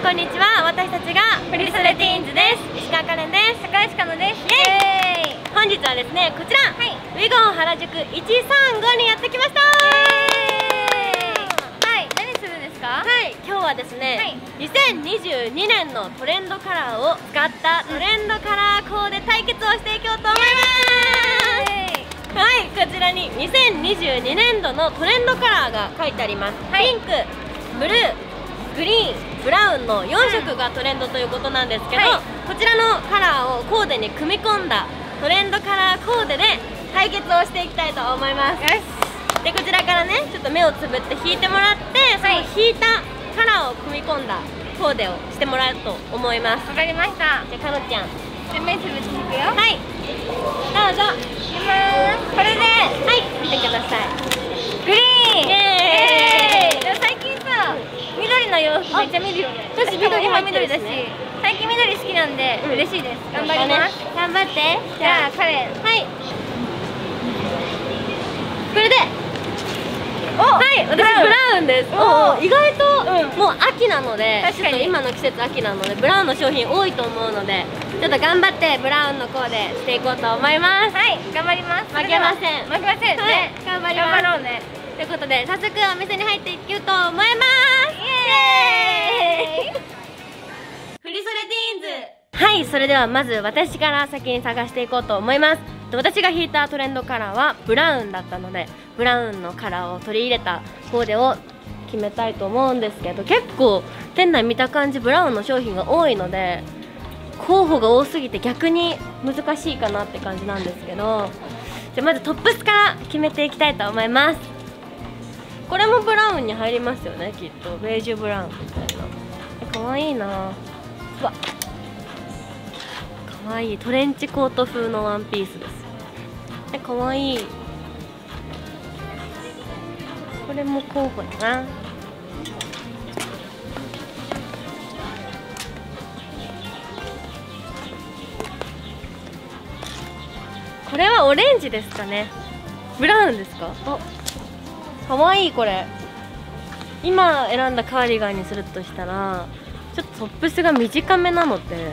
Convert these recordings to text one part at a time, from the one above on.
こんにちは。私たちがフリソレティーンズです。石川カレンです。 高橋かのです。 本日はですね、こちら、ウィゴン原宿135にやってきました。 はい、何するんですか？ はい、今日はですね、2022年のトレンドカラーを使ったトレンドカラーコーデ対決をしていこうと思います。はい、こちらに2022年度のトレンドカラーが書いてあります。ピンク、ブルー、グリーン、ブラウンの4色がトレンドということなんですけど、こちらのカラーをコーデに組み込んだトレンドカラーコーデで対決をしていきたいと思います。で、こちらからね、ちょっと目をつぶって引いてもらって、その引いたカラーを組み込んだコーデをしてもらうと思います。 わかりました。 じゃあ、かのちゃん、 目つぶっていくよ。 はい、どうぞ。 いきまーす。これで、 はい、見てください。 グリーン。 イエーイ。 でも最近さ、緑の洋服めっちゃ見るよね。 私緑今入ってる緑だし、最近緑好きなんで嬉しいです。頑張ります。 頑張って。 じゃあ、カレン。 はい。これで。はい、私ブラウンです。意外ともう秋なので、 確かに今の季節秋なのでブラウンの商品多いと思うので、ちょっと頑張ってブラウンのコーデしていこうと思います。 はい、頑張ります。 負けません。 負けませんね。 頑張ります。 頑張ろうね。 ということで、早速お店に入っていきたいと思います。 イエーイ。 フリソレティーンズ。はい、それではまず私から先に探していこうと思います。私が引いたトレンドカラーはブラウンだったので、ブラウンのカラーを取り入れたコーデを決めたいと思うんですけど、結構店内見た感じブラウンの商品が多いので候補が多すぎて逆に難しいかなって感じなんですけど、じゃあまずトップスから決めていきたいと思います。これもブラウンに入りますよね、きっと。ベージュブラウンみたいな。かわいいな。うわ、かわいい。トレンチコート風のワンピースです。かわいい。これも候補だな。これはオレンジですかね。ブラウンですか？あ、かわいい。これ今選んだカーディガンにするとしたら、ちょっとトップスが短めなので、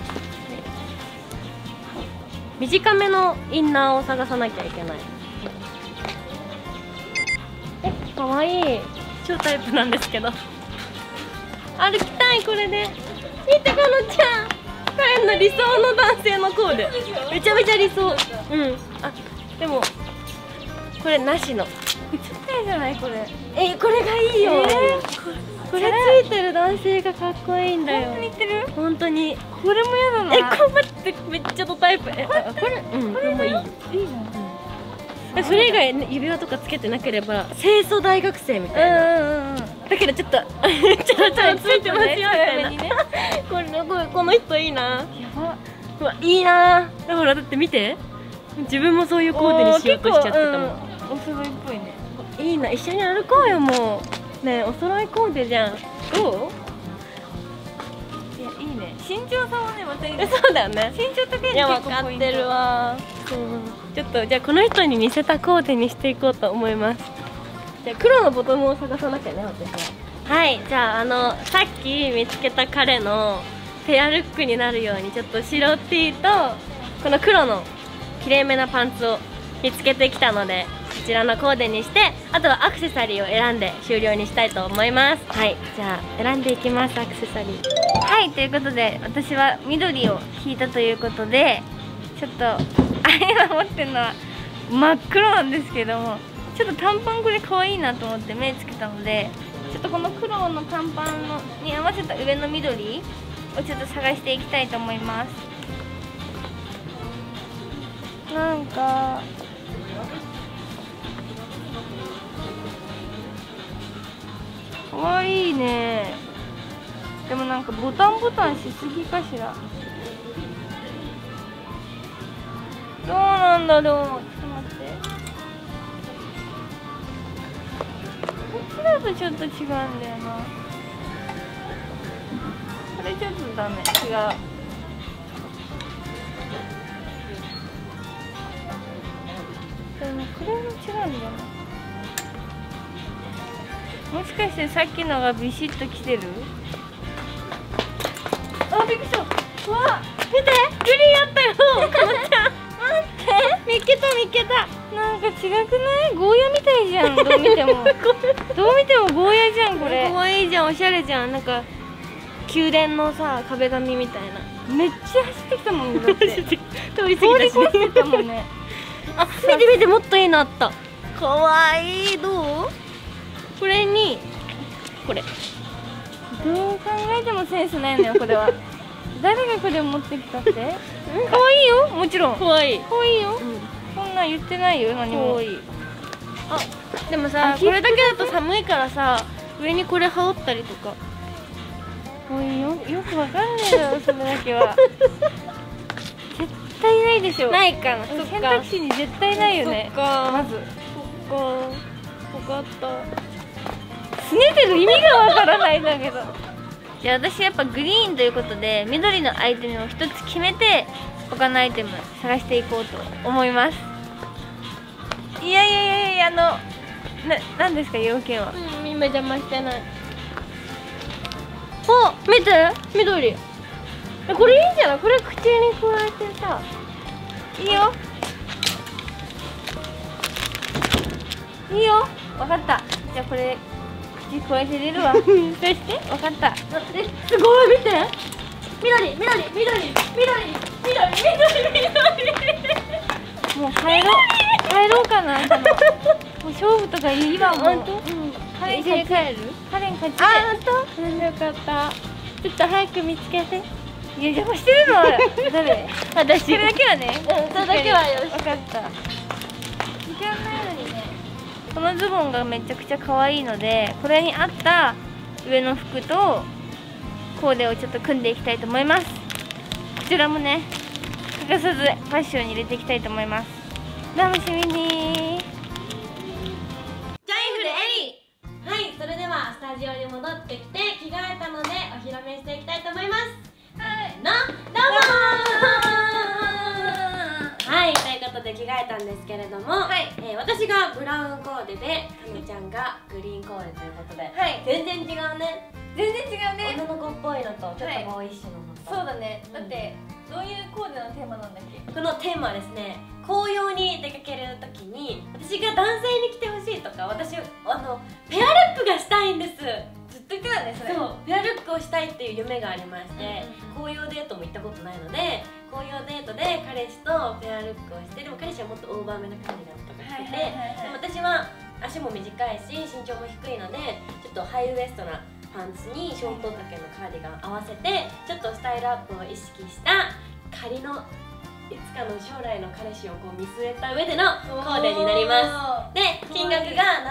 短めのインナーを探さなきゃいけない。かわいい。超タイプなんですけど歩きたい。これで見て、かのちゃん、彼の理想の男性のコーデめちゃめちゃ理想。あ、でもこれなしの。 めっちゃ綺麗じゃないこれ。 これがいいよ。これついてる男性がかっこいいんだよ。 本当に言ってる？ 本当に。 これも嫌だな。 これ待って、めっちゃドタイプ。これもいいよ。 いいな。 それ以外指輪とかつけてなければ清楚大学生みたいな。だけどちょっとちょっとついてますよみたいな。この人いいな。 やば。 うわ、いいな。ほら、だって見て、自分もそういうコーデにしようとしちゃってたもん。 お揃いっぽいね。 いいな、一緒に歩こうよ。もうねえ、お揃いコーデじゃん。どう？ いや、いいね。身長差はね、またいい。 そうだよね。 身長高いの結構ポイント。 いや、分かってるわ。ちょっとじゃあこの人に似せたコーデにしていこうと思います。じゃあ黒のボトムを探さなきゃね、私は。はい、じゃあさっき見つけた彼のペアルックになるように、ちょっと白 T とこの黒のきれいめなパンツを見つけてきたので、こちらのコーデにして、あとはアクセサリーを選んで終了にしたいと思います。はい、じゃあ選んでいきます。アクセサリー。 はい、ということで私は緑を引いたということで、ちょっと今持ってるのは真っ黒なんですけども、ちょっと短パンこれ可愛いなと思って目つけたので、ちょっとこの黒の短パンに合わせた上の緑をちょっと探していきたいと思います。なんか可愛いね。でもなんかボタンしすぎかしら。どうなんだろう。ちょっと待って。こっちだとちょっと違うんだよな。これちょっとダメ。違う。でもこれも違うんだよな。もしかしてさっきのがビシッときてる？ いけた。 なんか違くない？ゴーヤみたいじゃん。どう見てもどう見てもゴーヤじゃんこれ。 可愛いじゃん、おしゃれじゃん。なんか宮殿のさ壁紙みたいな。 めっちゃ走ってきたもんね。だって通り過ぎ通りたし越してたもんね。 あ、見て見て、もっといいのあった。かわいい。どう？これにこれ。 どう考えてもセンスないのよこれは。誰がこれを持ってきたって？可愛いよ、もちろん。 かわいい。 可愛いよ。そんなん言ってないよ何も。 かわいい。あ、でもさ、これだけだと寒いからさ、上にこれ羽織ったりとか。 おいよくわかんねえだろそれだけは。絶対ないでしょ。 ないかな。そっ選か。 択肢に絶対ないよね。 そっか。 まずそっか。分かった。 すねてる意味がわからないんだけど。じゃあ私やっぱグリーンということで緑のアイテムを一つ決めて他のアイテム探していこうと思います。いやなんですか要件は。 今邪魔してない。あ、見て、緑。これいいんじゃない？これ口に加えてさ。 いいよいいよ、わかった。じゃあこれ口加えて出るわ。そしてわかった。 すごい、見て。緑。 もう帰ろうかな。もう勝負とかいいわもう。カレン勝ち。カレン勝ち。 あ、本当？よかった。ちょっと早く見つけて。 いや邪魔してるの誰？ 私。 それだけはね。 それだけはよし。 分かった。時間ないのにね。このズボンがめちゃくちゃ可愛いので、これに合った上の服とコーデをちょっと組んでいきたいと思います。こちらもね、欠かさずファッションに入れていきたいと思います。楽しみに。 ジョイフルエリー。はい、それではスタジオに戻ってきて着替えたのでお披露目していきたいと思います。はい、どうもはい、ということで着替えたんですけれども、私がブラウンコーデでかのちゃんがグリーンコーデということで、全然違うね。 全然違うね。 女の子っぽいのとちょっとボーイッシュののと。 そうだね。だってどういうコーデのテーマなんだっけ？ このテーマはですね、紅葉に出かけるときに私が男性に着てほしいとか、私ペアルックがしたいんです。 ずっと言ってたねそれ。 そう、ペアルックをしたいっていう夢がありまして、紅葉デートも行ったことないので、紅葉デートで彼氏とペアルックをして、でも彼氏はもっとオーバーめなカーディガンとか着てて、でも私は足も短いし身長も低いので、ちょっとハイウエストなパンツにショート丈のカーディガン合わせて、ちょっとスタイルアップを意識した仮のいつかの将来の彼氏をこう見据えた上でのコーデになります。で、金額が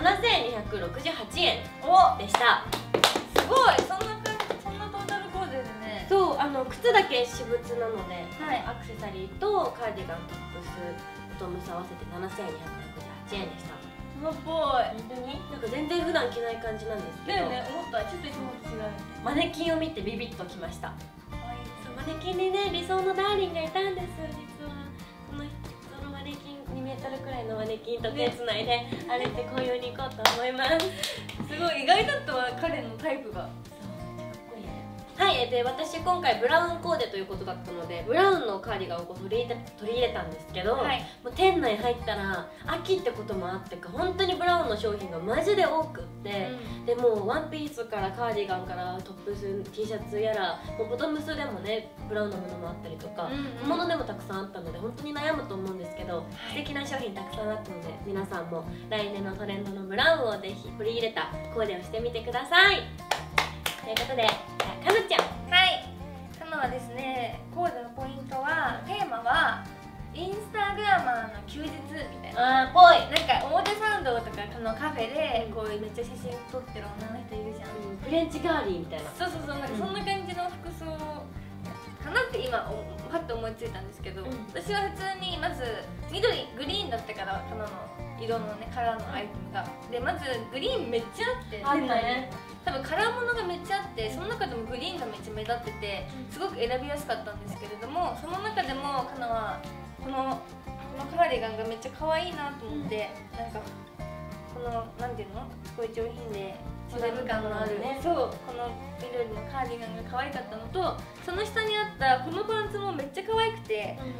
7268円でした。 すごい、そんなトータルコーデでね。 そう、靴だけ私物なので、アクセサリーとカーディガン、トップス、ボトムス合わせて7268円でした。 そのっぽい。 本当になんか全然普段着ない感じなんですけど、 だよね、思った。ちょっといつもと違う。 マネキンを見てビビッときました。マネキンにね、理想のダーリンがいたんです。実はそのマネキン、2メートルくらいのマネキンと手つないで歩いて紅葉に行こうと思います。 すごい意外だったわ、彼のタイプが。 はい、で私今回ブラウンコーデということだったので、ブラウンのカーディガンを取り入れたんですけど、もう店内入ったら秋ってこともあってか本当にブラウンの商品がマジで多くって、でもうワンピースからカーディガンからトップス、T シャツやら、もうボトムスでもねブラウンのものもあったりとか、小物でもたくさんあったので本当に悩むと思うんですけど、素敵な商品たくさんあったので、皆さんも来年のトレンドのブラウンをぜひ取り入れたコーデをしてみてください。ということで、かのちゃん。 はい、かのはですね、コーデのポイントは、テーマはインスタグラマーの休日みたいな。 ぽい。 なんか表参道とかのカフェでこうめっちゃ写真撮ってる女の人いるじゃん。 フレンチガーリーみたいな。 そうそうそう、なんかそんな感じの服装かなって今パッと思いついたんですけど、私は普通にまず緑、グリーンだったから、かなの色のね、カラーのアイテムがで、まずグリーンめっちゃあって、多分カラーものがめっちゃあって、その中でもグリーンがめっちゃ目立ってて、すごく選びやすかったんですけれども、その中でもかなはこのカーディガンがめっちゃ可愛いなと思って、なんかこのなんていうの、すごい上品でセレブ感のある、そう、この緑のカーディガンが可愛かったのと、その下にあったこのパンツもめっちゃ可愛くて、こ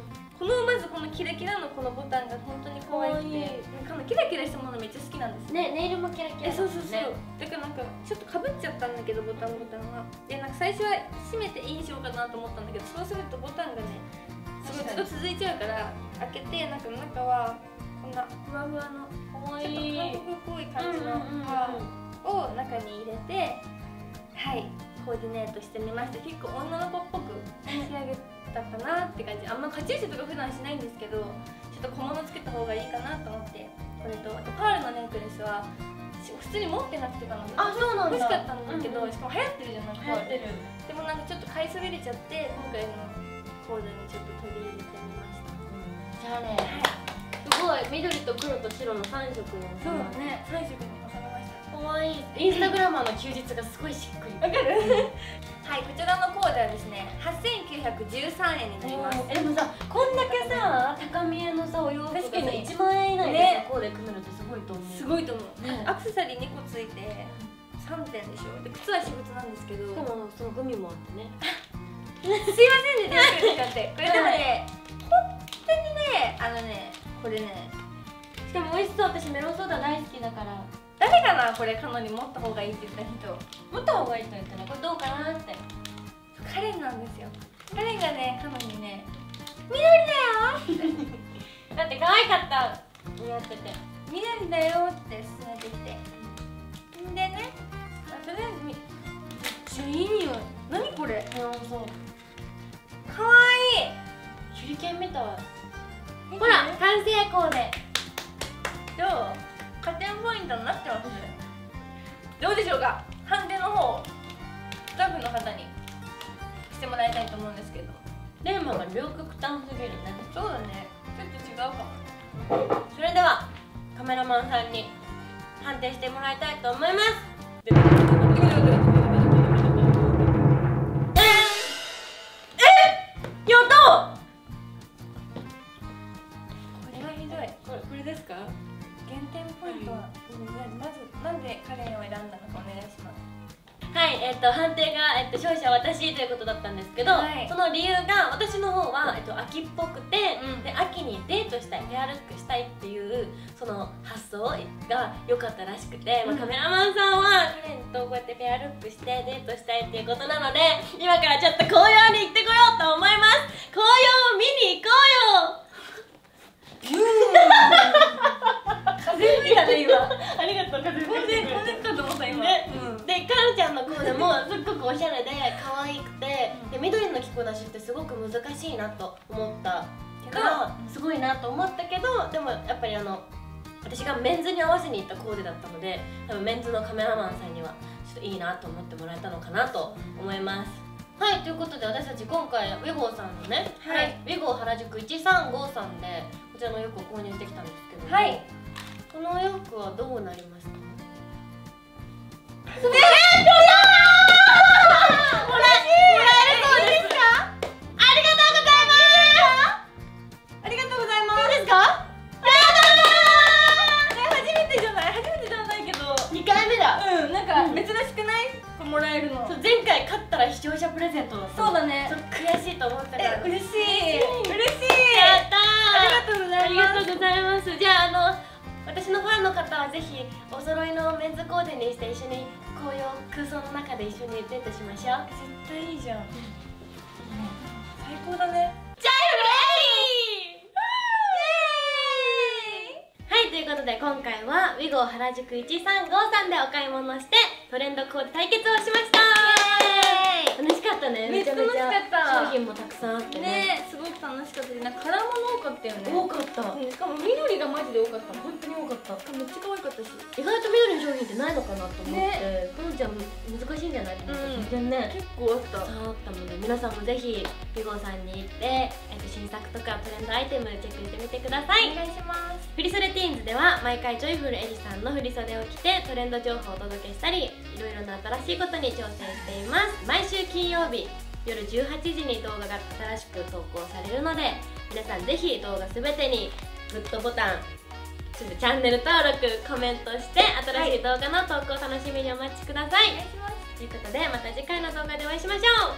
まずこのキラキラのこのボタンが本当に可愛くて、このキラキラしたものめっちゃ好きなんですね。ネイルもキラキラ。 そうそうそう。だからなんかちょっとかぶっちゃったんだけど、ボタンは。でなんか最初は閉めていいにしようかなと思ったんだけど、そうするとボタンがねすごいずっと続いちゃうから開けて、なんか中はこんなふわふわのちょっと韓国っぽい感じの歯を中に入れて、はいコーディネートしてみました。結構女の子っぽく仕上げたかなって感じ。あんまカチューシャとか普段しないんですけど、ちょっと小物つけた方がいいかなと思って、これとあとパールのネックレスは普通に持ってなくてかな、 そうなんだ、 欲しかったんだけど、しかも流行ってるじゃん、なんか流行ってる。 でもなんかちょっと買いそびれちゃって、今回のコーデにちょっと取り入れてみました。 じゃあね、すごい緑と黒と白の3色に収まる。 そうね、3色に収めました。 かわいい。インスタグラマーの休日がすごいしっくり。 わかる？はい、こちらのコーデはですね、8913円になります。 でもさ、こんだけさ、高見えのさ、お洋服がさ、1万円以内でさ、コーデ組めるってすごいと思う。 すごいと思う。アクセサリー2個ついて3点でしょ。で、靴は私物なんですけど、 しかもそのグミもあってね。 すいませんね、手を使って。これでもね、本当にね、これね、 しかも美味しそう。私メロンソーダ大好きだから。 誰かな、これカノに持った方がいいって言った人。 持った方がいいと言ってね、これどうかなって。 カレンなんですよ。カレンがね、カノにね、緑だよってだって可愛かった似合ってて、 緑だよって勧めてきて、んでね、とりあえずめっちゃいい匂い。何これ、 メロンソーダかわいい。 手裏剣みたい。ほら、完成コーデ。 どう？加点ポイントになってます。どうでしょうか。判定の方スタッフの方にしてもらいたいと思うんですけど。 レーマが両極端すぎるね。 そうだね、ちょっと違うかも。 それではカメラマンさんに判定してもらいたいと思います。やった！ これはひどい。これですか？減点ポイントは、まずなんでカレンを選んだのかお願いします。 はい、判定が、勝者は私ということだったんですけど、 はい、 その理由が私の方は、秋っぽくて、で秋にデートしたい、ペアルックしたいっていうその発想が良かったらしくて、カメラマンさんはカレンとこうやってペアルックしてデートしたいっていうことなので、今からちょっと紅葉に行ってこようと思います。紅葉を見に行こうよ。 風吹いたね今。 ありがとう。風吹いてくれて。 風かと思った今。 で、カルちゃんのコーデもすっごくおしゃれで可愛くて、で緑の着こなしってすごく難しいなと思ったからすごいなと思ったけど、でもやっぱり私がメンズに合わせに行ったコーデだったので、多分メンズのカメラマンさんにはちょっといいなと思ってもらえたのかなと思います。はい、ということで私たち今回ウィゴーさんのね、はい、ウィゴー原宿135さんでこちらのお洋服を購入してきたんですけども、はい、このお洋服はどうなりますか？もらえるそうですか？ありがとうございます。 ありがとうございます。 いいですか？ 初めてじゃないけど 2回目だ。 なんか珍しくない？もらえるの。 前回勝ったら視聴者プレゼントだった。 そうだね。 ちょっと悔しいと思ったから。 嬉しい。 やったー。 ありがとうございます。 ありがとうございます。じゃあ私のファンの方はぜひお揃いのメンズコーデにして一緒に紅葉空想の中で一緒にデートしましょう。 絶対いいじゃん。最高だね。 じゃあはい、ということで今回はウィゴー原宿135さんでお買い物してトレンドコーデ対決をしました。楽しかったね。めちゃめちゃ商品もたくさんあってね。 すごく楽しかったし、なんかカラーもの多かったよね。 多かった。 しかも緑がマジで多かった。本当に多かった。めっちゃ可愛かったし、 意外と緑の商品ってないのかなと思って、このちゃん難しいんじゃないと思って全然ね結構あった。 あったので、皆さんもぜひウィゴーさんに行って新作とかトレンドアイテムチェックしてみてください。 お願いします。 振り袖ティーンズでは毎回ジョイフルエリさんの振り袖を着てトレンド情報をお届けしたり、いろいろな新しいことに挑戦しています。毎週金曜日夜18時に動画が新しく投稿されるので、皆さんぜひ動画すべてにグッドボタン、チャンネル登録、コメントして新しい動画の投稿を楽しみにお待ちください。ということでまた次回の動画でお会いしましょう。